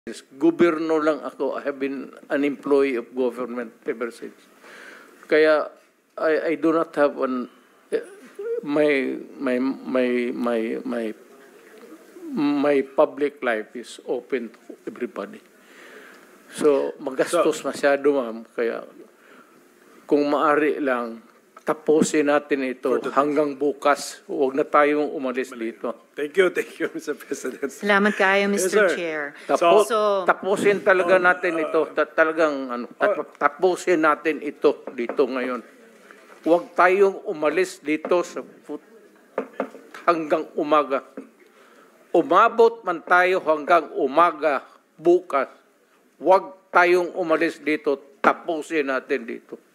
Gobyerno lang ako. I have been an employee of government ever since. Kaya I do not have my public life is open to everybody. So magastos masyado, ma'am. Kaya kung maari lang, tapusin natin ito hanggang bukas. Huwag na tayong umalis dito. Thank you, Mr. President. Salamat kayo, Mr. Yes, Chair. Tapusin talaga natin ito. Tapusin natin ito dito ngayon. Huwag tayong umalis dito hanggang umaga. Umabot man tayo hanggang umaga bukas. Huwag tayong umalis dito. Tapusin natin dito.